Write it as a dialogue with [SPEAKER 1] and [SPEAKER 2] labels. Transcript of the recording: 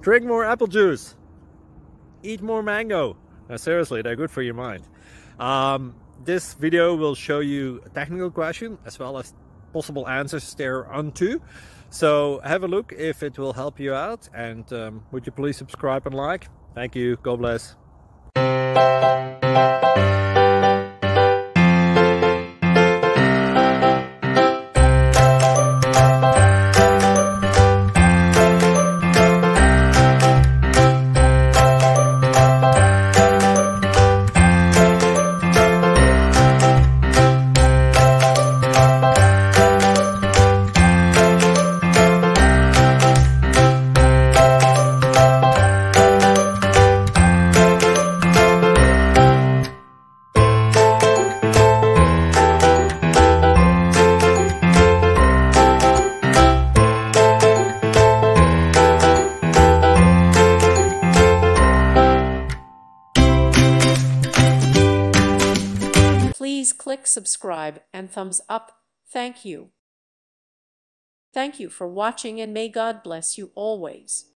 [SPEAKER 1] Drink more apple juice. Eat more mango. Seriously, they're good for your mind. This video will show you a technical question as well as possible answers thereunto. So have a look if it will help you out, and would you please subscribe and like? Thank you. God bless.
[SPEAKER 2] Please click subscribe and thumbs up. Thank you. Thank you for watching, and may God bless you always.